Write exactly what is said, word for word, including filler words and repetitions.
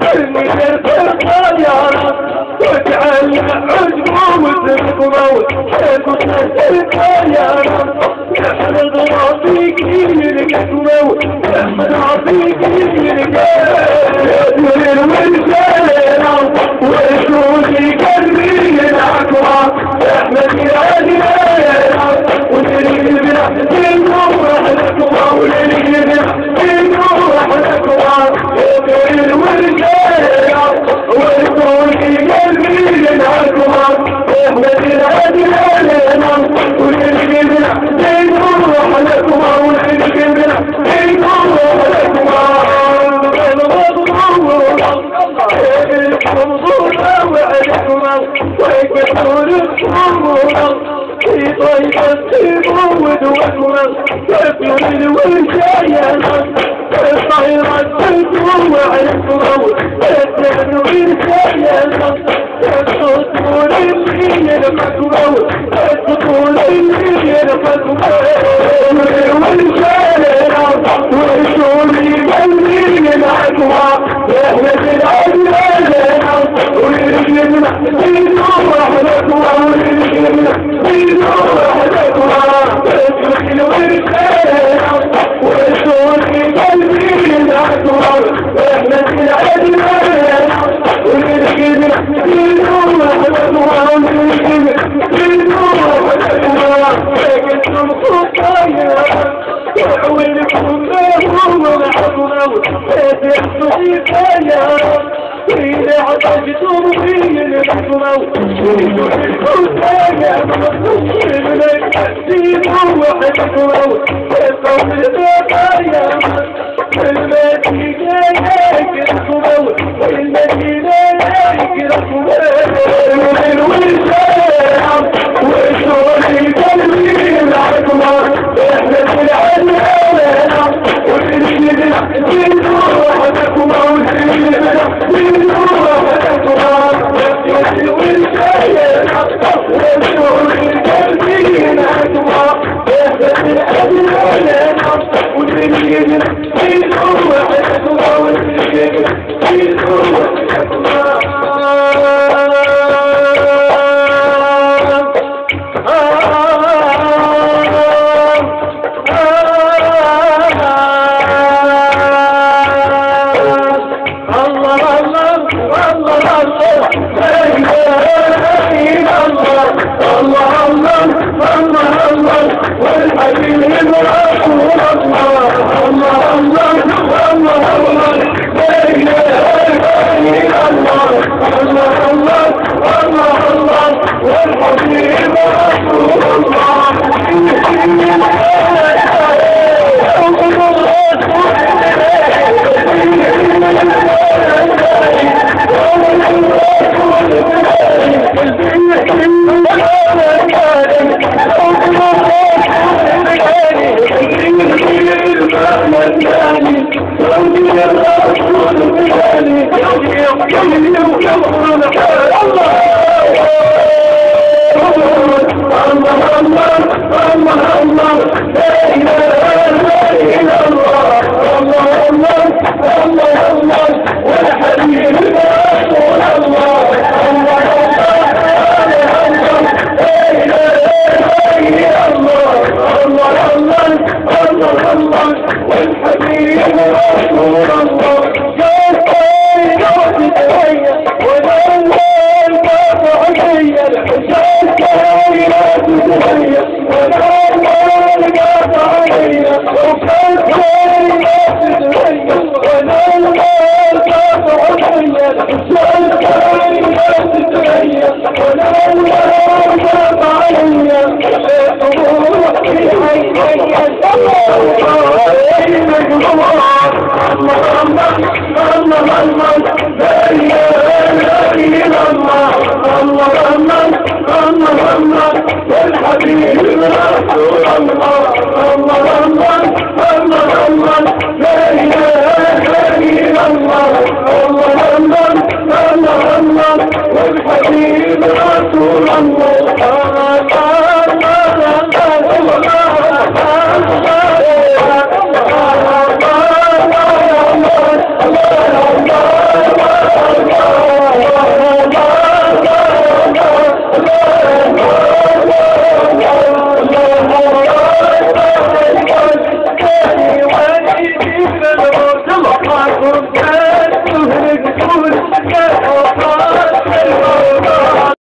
المثل فرقان يا رب وتعلق عجبه وترك موت حيث فرقان يا رب احمد ربك يملك موت احمد ربك يملك يدير والجلالة ويشوفي قلبي الأكبر احمد يا جلالة ونريد بنحسن وحدكما ونريد بنحسن وحدكما يدير والجلالة ويشوفي قلبي الأكبر احمد يا جلالة ونريد بنحسن وحدكما ونريد بنحسن وحدكما منظورة وعليكما ويكبرون الصمورة في طيبة تمود وكما يكبرون والجايانا الطيرة تمود وعليكما ويكبرون الجايانا يكبرون اللي ينفكما يكبرون اللي ينفكما والجايانا ويشوني قلبي ينعكما يهلك العجلة ونريد نحسين وحدكما ونريد نحسين وحدكما يدخل ورسالة ويشوني قلبي ينعكما يهلك العجلة ونريد نحسين وحدكما ونريد نحسين وحدكما لكن الخطايا وحولكم لهم ونحكموا فتحصل كفايا إذا عطشتم في الحكموا تريدوا الخطايا الملك تحسينوا وحكموا القوم البقايا المدينة يكرهوا المدينة يكرهوا والوسام وشغل قلبي العكمة احنا في العلامة ونريد نحسن وحدكما ونريد نحسن وحدكما نحسن والسيارة وشغل قلبي العكمة احنا في العلامة ونريد نحسن وحدكما ونريد نحسن وحدكما والحبيب رسول الله الله الله الله الله لا اله الا الله الله الله الله الله والحبيب رسول الله والحبيب رسول الله